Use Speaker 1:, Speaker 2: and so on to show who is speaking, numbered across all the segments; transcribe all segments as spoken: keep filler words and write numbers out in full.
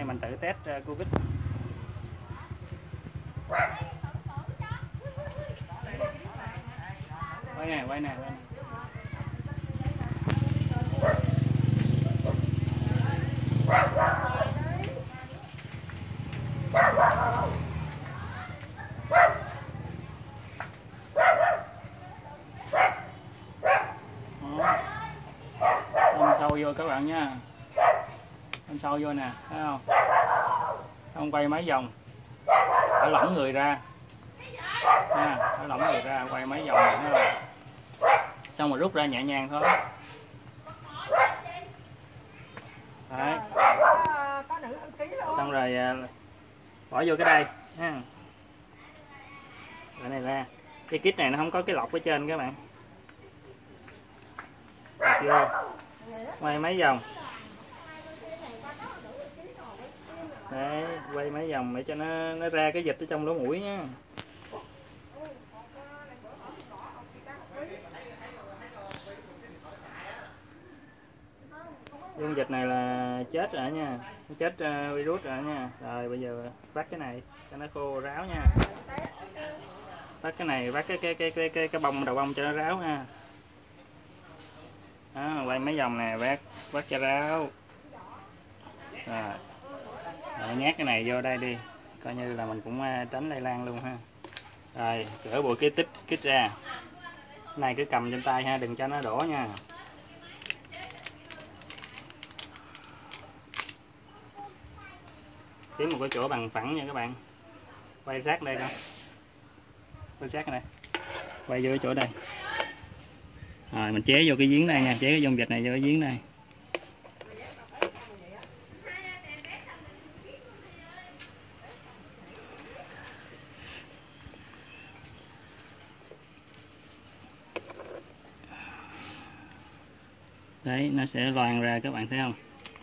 Speaker 1: mình tự test uh, Covid. Quay nè, quay nè, quay nè. Ôm sâu vô các bạn nha, ôm sâu vô nè, thấy không? Không quay mấy vòng, thở lỏng người ra nha, thở lỏng người ra, quay mấy vòng này, thấy không? Xong rồi rút ra nhẹ nhàng thôi. Đấy. Xong rồi bỏ vô cái đây ha. Cái này ra. Cái kit này nó không có cái lọc ở trên các bạn. Đặt vô. Quay mấy vòng. Đấy, quay mấy vòng để cho nó nó ra cái dịch ở trong lỗ mũi nha. Dung dịch này là chết rồi nha, chết uh, virus rồi nha. Rồi bây giờ vắt cái này cho nó khô ráo nha. Vắt cái này, vắt cái cái cái cái cái, cái bông đầu bông cho nó ráo ha. Đó, quay mấy vòng nè, vắt vắt cho ráo. Rồi. Rồi nhét cái này vô đây đi, coi như là mình cũng tránh lây lan luôn ha. Rồi rửa bụi cái tích kít ra. Cái này cứ cầm trên tay ha, đừng cho nó đổ nha. Kiếm một cái chỗ bằng phẳng nha các bạn. Quay sát đây đâu. Quay sát này. Quay vô cái chỗ đây. Rồi mình chế vô cái giếng đây nha, chế cái dung dịch này vô cái giếng đây. Đấy, nó sẽ loang ra các bạn thấy không?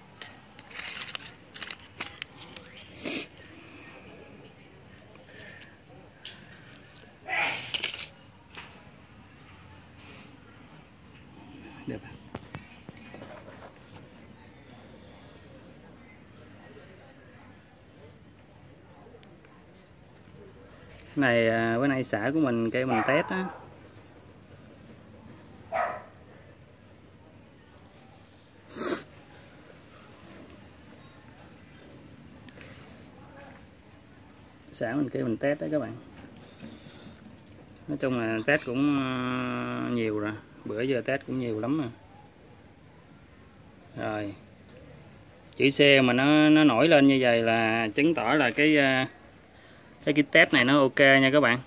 Speaker 1: Được. Này bữa nay xã của mình kêu mình test á. Xã mình kêu mình test đó các bạn. Nói chung là test cũng nhiều rồi, bữa giờ test cũng nhiều lắm rồi. Rồi chữ C mà nó nó nổi lên như vậy là chứng tỏ là cái cái cái test này nó ok nha các bạn.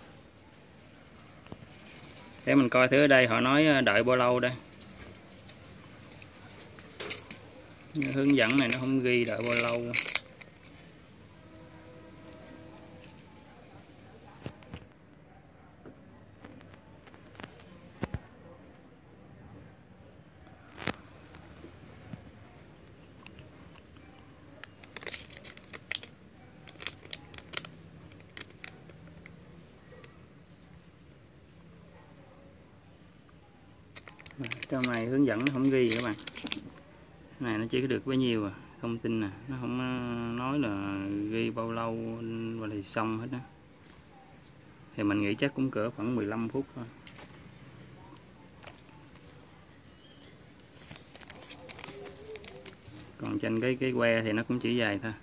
Speaker 1: Để mình coi thử ở đây họ nói đợi bao lâu đây. Hướng dẫn này nó không ghi đợi bao lâu. Trong này hướng dẫn nó không ghi các bạn. Cái này nó chỉ có được bấy nhiêu à, thông tin nè, nó không nói là ghi bao lâu và thì xong hết đó. Thì mình nghĩ chắc cũng cỡ khoảng mười lăm phút thôi. Còn trên cái cái que thì nó cũng chỉ dài thôi.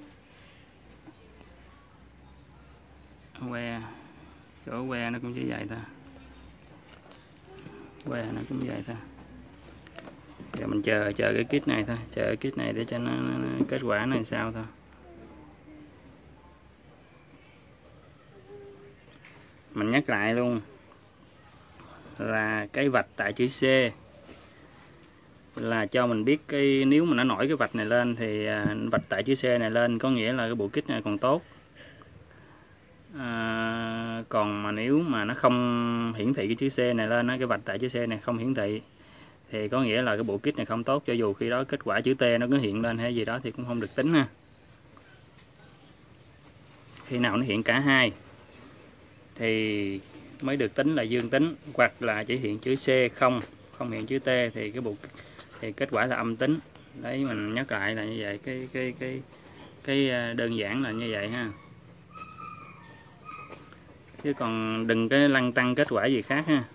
Speaker 1: Que chỗ que nó cũng chỉ dài thôi. Que nó cũng dài thôi. Giờ mình chờ chờ cái kit này thôi, chờ cái kit này để cho nó, nó, nó kết quả này sao thôi. Mình nhắc lại luôn là cái vạch tại chữ C là cho mình biết cái nếu mà nó nổi cái vạch này lên thì vạch tại chữ C này lên có nghĩa là cái bộ kit này còn tốt. À, còn mà nếu mà nó không hiển thị cái chữ C này lên, cái vạch tại chữ C này không hiển thị thì có nghĩa là cái bộ kit này không tốt, cho dù khi đó kết quả chữ T nó có hiện lên hay gì đó thì cũng không được tính ha. Khi nào nó hiện cả hai thì mới được tính là dương tính, hoặc là chỉ hiện chữ C không không hiện chữ T thì cái bộ thì kết quả là âm tính. Đấy, mình nhắc lại là như vậy. Cái cái cái cái đơn giản là như vậy ha, chứ còn đừng cái lăn tăng kết quả gì khác ha.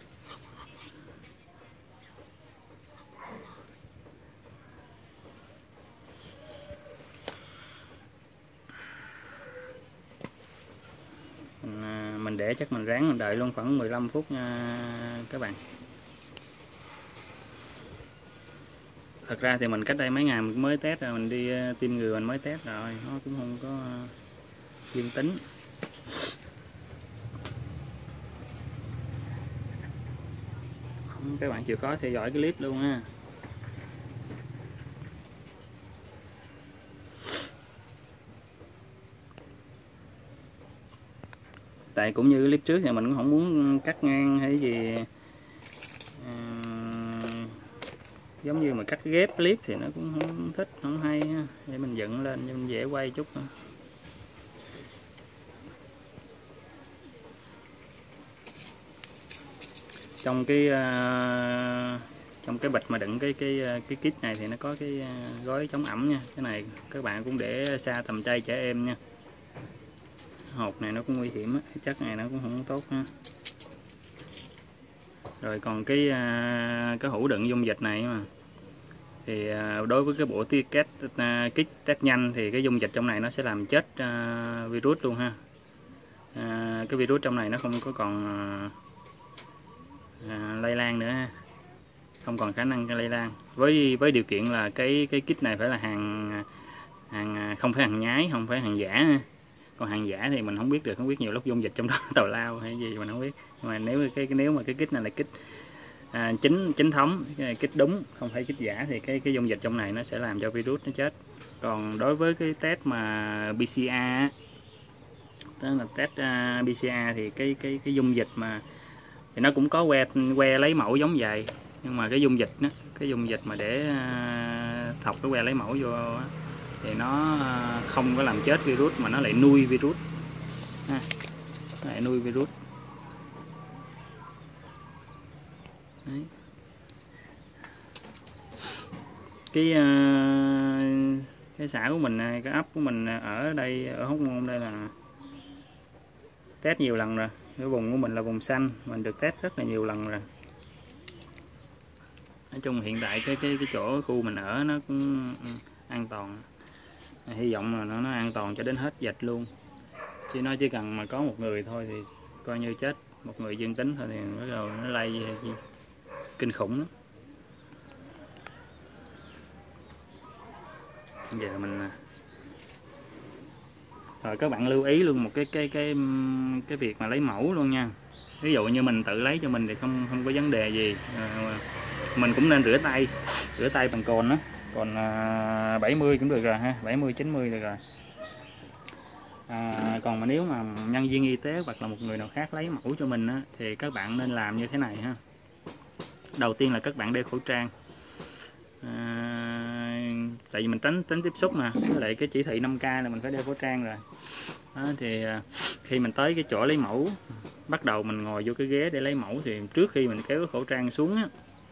Speaker 1: Mình, mình để chắc mình ráng mình đợi luôn khoảng mười lăm phút nha các bạn. Thật ra thì mình cách đây mấy ngày mình mới test rồi, mình đi tiêm ngừa mình mới test rồi, nó cũng không có dương tính. Các bạn chịu khó theo dõi cái clip luôn ha. Tại cũng như clip trước thì mình cũng không muốn cắt ngang hay gì, à, giống như mà cắt ghép clip thì nó cũng không thích, không hay ha. Để mình dựng lên cho mình dễ quay chút nữa. Trong cái uh, trong cái bịch mà đựng cái cái cái kit này thì nó có cái gói chống ẩm nha. Cái này các bạn cũng để xa tầm tay trẻ em nha. Hộp này nó cũng nguy hiểm á, cái chất này nó cũng không tốt ha. Rồi còn cái cái hũ đựng dung dịch này mà thì đối với cái bộ tiết kit test nhanh thì cái dung dịch trong này nó sẽ làm chết virus luôn ha. Cái virus trong này nó không có còn À, lây lan nữa ha, không còn khả năng lây lan, với với điều kiện là cái cái kit này phải là hàng hàng không phải hàng nhái, không phải hàng giả ha. Còn hàng giả thì mình không biết được, không biết nhiều lúc dung dịch trong đó tào lao hay gì mình không biết. Nhưng mà nếu cái nếu mà cái kit này là kit à, chính chính thống, cái kit đúng không phải kit giả thì cái cái dung dịch trong này nó sẽ làm cho virus nó chết. Còn đối với cái test mà pê xê rờ, tức là test uh, pê xê rờ thì cái cái cái dung dịch mà thì nó cũng có que que lấy mẫu giống vậy, nhưng mà cái dung dịch đó, cái dung dịch mà để thọc cái que lấy mẫu vô thì nó không có làm chết virus mà nó lại nuôi virus ha. Nó lại nuôi virus. Đấy. Cái cái xã của mình, cái ấp của mình ở đây, ở Hóc Môn đây là test nhiều lần rồi. Cái vùng của mình là vùng xanh, mình được test rất là nhiều lần rồi. Nói chung hiện tại cái cái cái chỗ khu mình ở nó cũng an toàn. Hy vọng là nó nó an toàn cho đến hết dịch luôn. Chứ nó chỉ cần mà có một người thôi thì coi như chết, một người dương tính thôi thì bắt đầu nó lây kinh khủng lắm. Giờ mình rồi các bạn lưu ý luôn một cái cái cái cái việc mà lấy mẫu luôn nha. Ví dụ như mình tự lấy cho mình thì không không có vấn đề gì. À, mình cũng nên rửa tay, rửa tay bằng cồn đó, còn à, bảy mươi cũng được rồi ha, bảy mươi chín mươi được rồi. À, còn mà nếu mà nhân viên y tế hoặc là một người nào khác lấy mẫu cho mình á, thì các bạn nên làm như thế này ha. Đầu tiên là các bạn đeo khẩu trang. À, tại vì mình tránh tránh tiếp xúc mà, với lại cái chỉ thị năm K là mình phải đeo khẩu trang rồi. Đó, thì khi mình tới cái chỗ lấy mẫu, bắt đầu mình ngồi vô cái ghế để lấy mẫu thì trước khi mình kéo cái khẩu trang xuống á,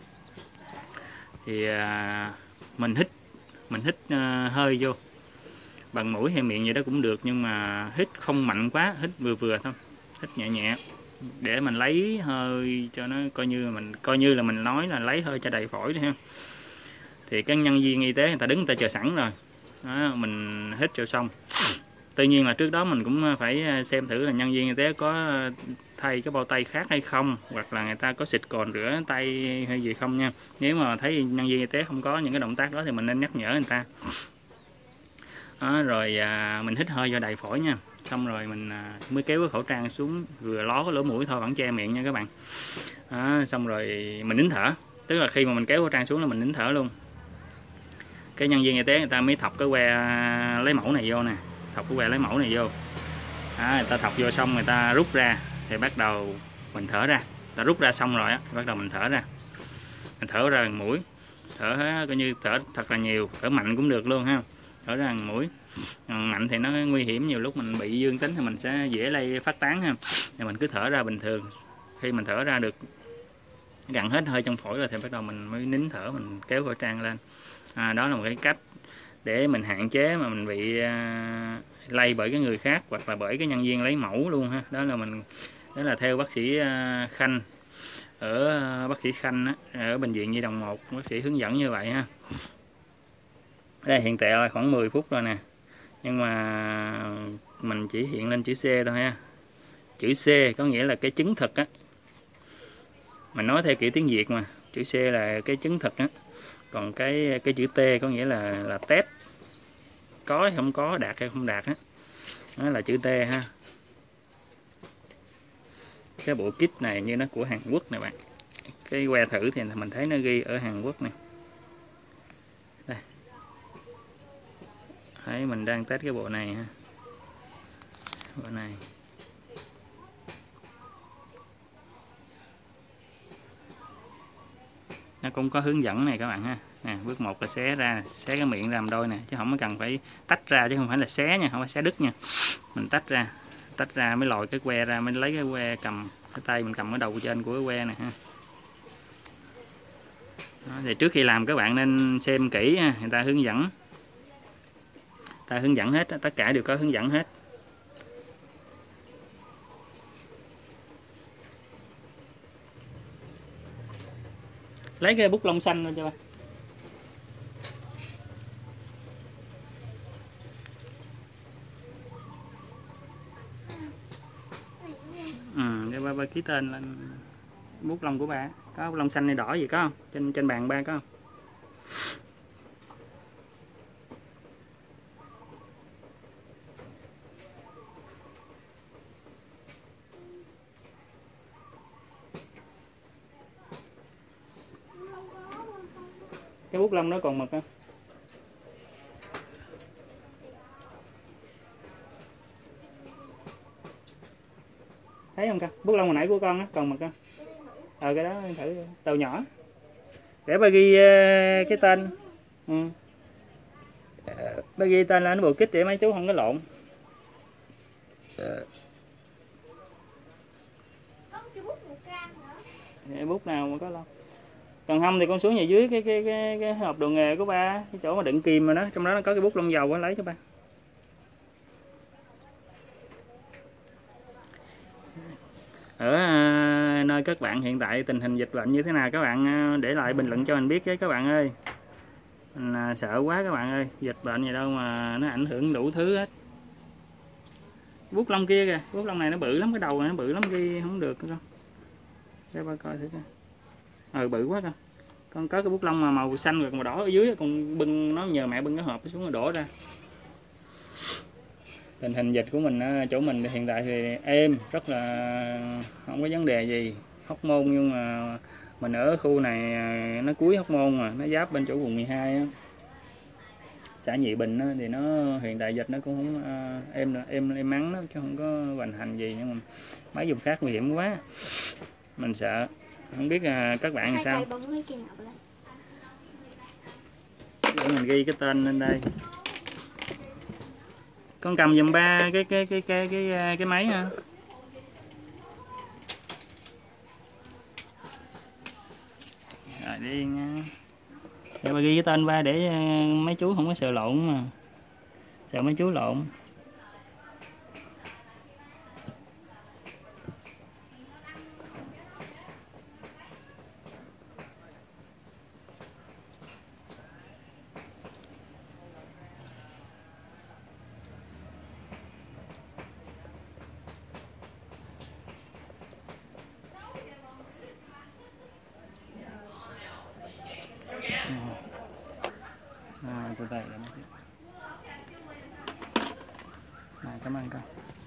Speaker 1: thì à, mình hít mình hít à, hơi vô bằng mũi hay miệng vậy đó cũng được, nhưng mà hít không mạnh quá, hít vừa vừa thôi, hít nhẹ nhẹ để mình lấy hơi cho nó coi như mình coi như là mình nói là lấy hơi cho đầy phổi đi ha. Thì các nhân viên y tế người ta đứng người ta chờ sẵn rồi đó, mình hít cho xong. Tuy nhiên là trước đó mình cũng phải xem thử là nhân viên y tế có thay cái bao tay khác hay không, hoặc là người ta có xịt cồn rửa tay hay gì không nha. Nếu mà thấy nhân viên y tế không có những cái động tác đó thì mình nên nhắc nhở người ta đó, rồi à, mình hít hơi vào đầy phổi nha. Xong rồi mình à, mới kéo cái khẩu trang xuống, vừa ló cái lỗ mũi thôi, vẫn che miệng nha các bạn đó, xong rồi mình nín thở. Tức là khi mà mình kéo khẩu trang xuống là mình nín thở luôn. Cái nhân viên y tế người ta mới thọc cái que lấy mẫu này vô nè, thọc cái que lấy mẫu này vô đó, người ta thọc vô xong người ta rút ra thì bắt đầu mình thở ra. Ta rút ra xong rồi á, bắt đầu mình thở ra, mình thở ra bằng mũi, thở coi như thở thật là nhiều, thở mạnh cũng được luôn ha, thở ra bằng mũi. Mạnh thì nó nguy hiểm, nhiều lúc mình bị dương tính thì mình sẽ dễ lây phát tán ha. Thì mình cứ thở ra bình thường. Khi mình thở ra được gần hết hơi trong phổi rồi thì bắt đầu mình mới nín thở, mình kéo khẩu trang lên. À, đó là một cái cách để mình hạn chế mà mình bị à, lây bởi cái người khác hoặc là bởi cái nhân viên lấy mẫu luôn ha. Đó là mình đó là theo bác sĩ à, Khanh ở à, bác sĩ Khanh á, ở bệnh viện Nhi Đồng một, bác sĩ hướng dẫn như vậy ha. Đây hiện tại là khoảng mười phút rồi nè, nhưng mà mình chỉ hiện lên chữ C thôi ha. Chữ C có nghĩa là cái chứng thực á, mình nói theo kiểu tiếng Việt mà, chữ C là cái chứng thực á, còn cái cái chữ T có nghĩa là là test, có hay không có, đạt hay không đạt á, đó. Đó là chữ T ha. Cái bộ kit này như nó của Hàn Quốc này bạn, cái que thử thì mình thấy nó ghi ở Hàn Quốc này. Đây, thấy mình đang test cái bộ này ha, bộ này. Nó cũng có hướng dẫn này các bạn ha. Nè, bước một là xé ra, xé cái miệng làm đôi nè, chứ không có cần phải tách ra, chứ không phải là xé nha, không phải xé đứt nha. Mình tách ra, tách ra mới lòi cái que ra, mới lấy cái que cầm, cái tay mình cầm cái đầu trên của cái que này ha. Đó, thì trước khi làm các bạn nên xem kỹ ha, người ta hướng dẫn, người ta hướng dẫn hết, tất cả đều có hướng dẫn hết. Lấy cái bút lông xanh lên cho ba. Ừ, để ba ba ký tên lên bút lông của ba. Có bút lông xanh hay đỏ gì có không? Trên trên bàn ba có không? Cái bút lông nó còn mực không? Thấy không con? Bút lông hồi nãy của con á, còn mực không? Ờ cái đó thử đầu nhỏ. Để ba ghi uh, cái tên. Ừ. Ba ghi tên lên bộ kit để mấy chú không có lộn. Để bút nào mà có lông. Còn không thì con xuống nhà dưới cái cái cái, cái hộp đồ nghề của ba, cái chỗ mà đựng kim mà đó, trong đó nó có cái bút lông dầu á, lấy cho ba. Ở à, nơi các bạn hiện tại tình hình dịch bệnh như thế nào các bạn à, để lại bình luận cho mình biết với các bạn ơi. Mình à, sợ quá các bạn ơi, dịch bệnh gì đâu mà nó ảnh hưởng đủ thứ hết. Bút lông kia kìa, bút lông này nó bự lắm, cái đầu này nó bự lắm, ghi không được con. Để ba coi thử coi. Ờ bự quá con. Con có cái bút lông mà màu xanh rồi màu đỏ ở dưới, con bưng nó nhờ mẹ bưng cái hộp xuống rồi đổ ra. Tình hình dịch của mình chỗ mình hiện tại thì êm, rất là không có vấn đề gì. Hóc Môn, nhưng mà mình ở khu này nó cuối Hóc Môn mà nó giáp bên chỗ quận mười hai á. Xã Nhị Bình á, thì nó hiện tại dịch nó cũng không êm êm êm mắng đó, chứ không có hoành hành gì, nhưng mà mấy vùng khác nguy hiểm quá. Mình sợ, không biết các bạn làm sao. Để mình ghi cái tên lên đây. Con cầm giùm ba cái cái cái cái cái cái máy ha. Rồi đi nha. Để ba ghi cái tên ba để mấy chú không có sợ lộn mà. Sợ mấy chú lộn. À, từ đây là này, cảm ơn con.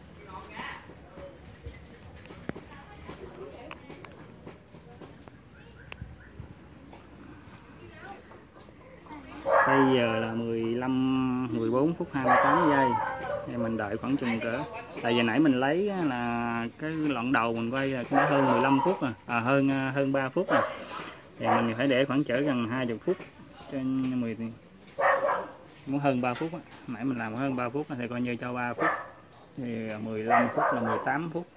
Speaker 1: Bây giờ là mười lăm mười bốn phút hai mươi tám giây. Thì mình đợi khoảng chừng cỡ. Tại vì nãy mình lấy là cái lọn đầu mình quay là cũng đã hơn mười lăm phút rồi, à hơn hơn ba phút rồi. Thì mình phải để khoảng chở gần hai mươi phút trên mười, muốn hơn ba phút á. Nãy mình làm hơn ba phút thì coi như cho ba phút. Thì mười lăm phút là mười tám phút.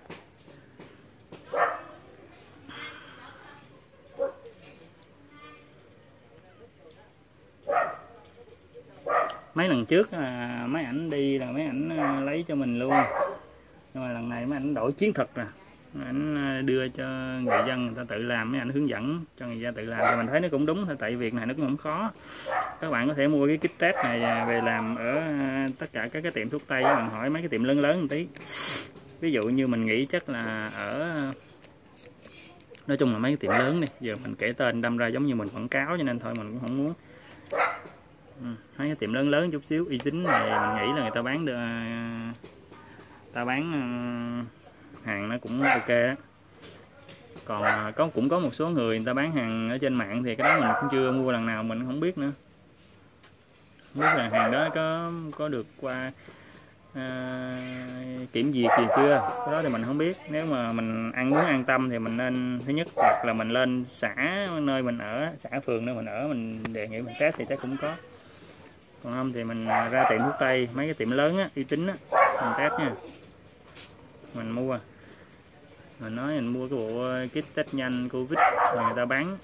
Speaker 1: mấy lần trước là mấy ảnh đi là mấy ảnh lấy cho mình luôn, nhưng mà lần này mấy ảnh đổi chiến thuật nè, ảnh đưa cho người dân người ta tự làm, mấy ảnh hướng dẫn cho người dân tự làm thì mình thấy nó cũng đúng thôi, tại việc này nó cũng không khó. Các bạn có thể mua cái kit test này về làm ở tất cả các cái tiệm thuốc tây, các bạn hỏi mấy cái tiệm lớn lớn một tí. Ví dụ như mình nghĩ chắc là ở, nói chung là mấy cái tiệm lớn đi, giờ mình kể tên đâm ra giống như mình quảng cáo cho nên thôi mình cũng không muốn. Ừ, mấy cái tiệm lớn lớn chút xíu uy tín này mình nghĩ là người ta bán được, ta bán hàng nó cũng ok đó. Còn có cũng có một số người người ta bán hàng ở trên mạng thì cái đó mình cũng chưa mua lần nào, mình không biết nữa, không biết là hàng đó có có được qua à, kiểm duyệt gì chưa, cái đó thì mình không biết. Nếu mà mình ăn muốn an tâm thì mình nên, thứ nhất hoặc là mình lên xã nơi mình ở, xã phường nơi mình ở, mình đề nghị mình test thì chắc cũng có. Còn không thì mình ra tiệm thuốc tây, mấy cái tiệm lớn á, uy tín á, mình test nha. Mình mua, mình nói mình mua cái bộ kit test nhanh Covid mà người ta bán.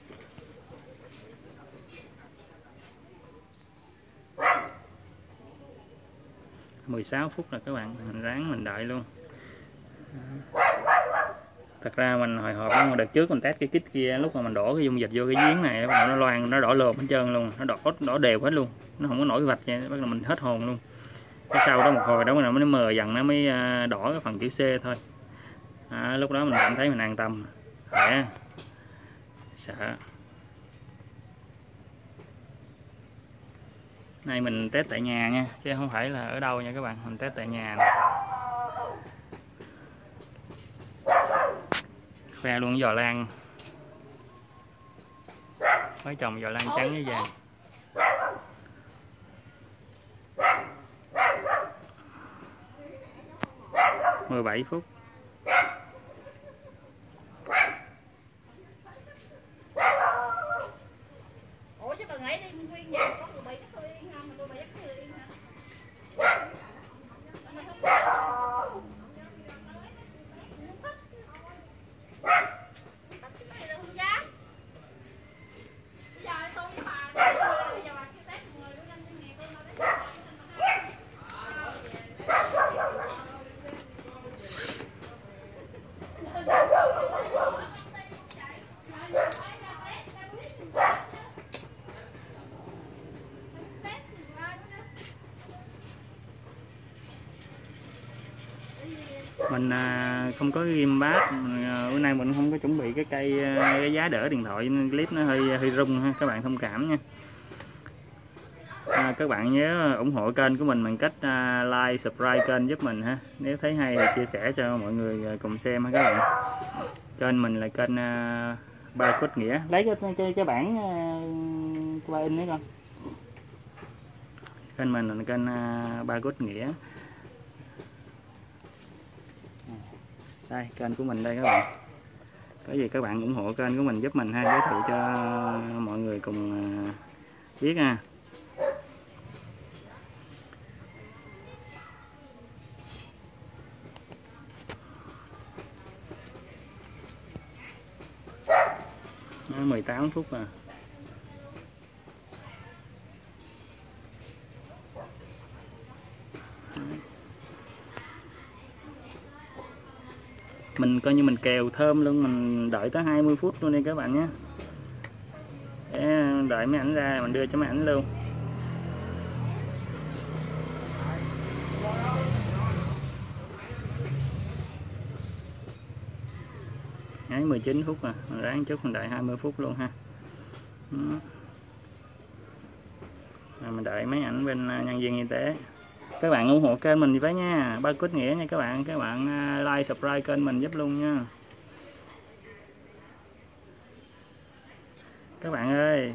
Speaker 1: mười sáu phút là các bạn, mình ráng mình đợi luôn. Thật ra mình hồi hộp lắm, đợt trước mình test cái kit kia, lúc mà mình đổ cái dung dịch vô cái giếng này bắt đầu nó loang, nó đỏ lồm hết trơn luôn, nó đỏ đỏ đều hết luôn, nó không có nổi vạch vậy, bắt đầu mình hết hồn luôn. Cái sau đó một hồi đó nó mới mờ dần, nó mới đỏ cái phần chữ C thôi. À, lúc đó mình cảm thấy mình an tâm. Khỏe. Sợ. Này mình test tại nhà nha, chứ không phải là ở đâu nha các bạn, mình test tại nhà này. Khoe luôn giò lan, mới trồng giò lan trắng với vàng. mười bảy phút.
Speaker 2: Ủa chứ bà nghĩ đi nguyên nhà có người bị chắc tôi yên không, mà tôi bị chắc tôi yên hả?
Speaker 1: Mình à, không có ghim bát, à, bữa nay mình không có chuẩn bị cái cây cái giá đỡ điện thoại nên clip nó hơi hơi rung ha, các bạn thông cảm nha. À, các bạn nhớ ủng hộ kênh của mình bằng cách à, like, subscribe kênh giúp mình ha. Nếu thấy hay thì chia sẻ cho mọi người cùng xem ha các bạn. Kênh mình là kênh à, Ba Cốt Nghĩa. Lấy cái cái, cái bản à, cái ba in đấy con. Kênh mình là kênh à, Ba Cốt Nghĩa. Đây kênh của mình đây các bạn. Có gì các bạn ủng hộ kênh của mình giúp mình ha, giới thiệu cho mọi người cùng à, biết ha. mười tám phút à. Mình coi như mình kèo thơm luôn, mình đợi tới hai mươi phút luôn đi các bạn nhé. Để đợi mấy ảnh ra mình đưa cho mấy ảnh luôn. Đấy, mười chín phút à, mình ráng chút mình đợi hai mươi phút luôn ha. Rồi mình đợi mấy ảnh bên nhân viên y tế. Các bạn ủng hộ kênh mình với nha, Ba Cốt Nghĩa nha các bạn. Các bạn like, subscribe kênh mình giúp luôn nha. Các bạn ơi.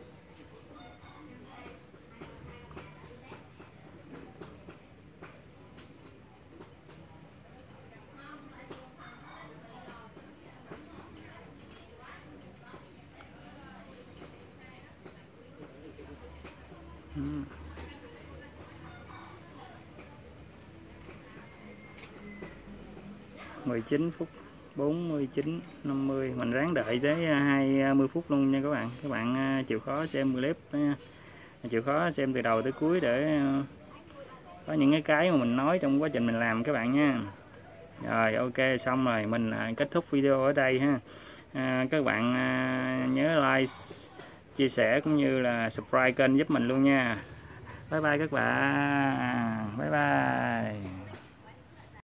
Speaker 1: mười chín phút, bốn mươi chín, năm mươi, mình ráng đợi tới hai mươi phút luôn nha các bạn. Các bạn chịu khó xem clip chịu khó xem từ đầu tới cuối để có những cái cái mà mình nói trong quá trình mình làm các bạn nha. Rồi ok, xong rồi mình à, kết thúc video ở đây ha. À, các bạn à, nhớ like, chia sẻ cũng như là subscribe kênh giúp mình luôn nha. Bye bye các bạn. Bye bye.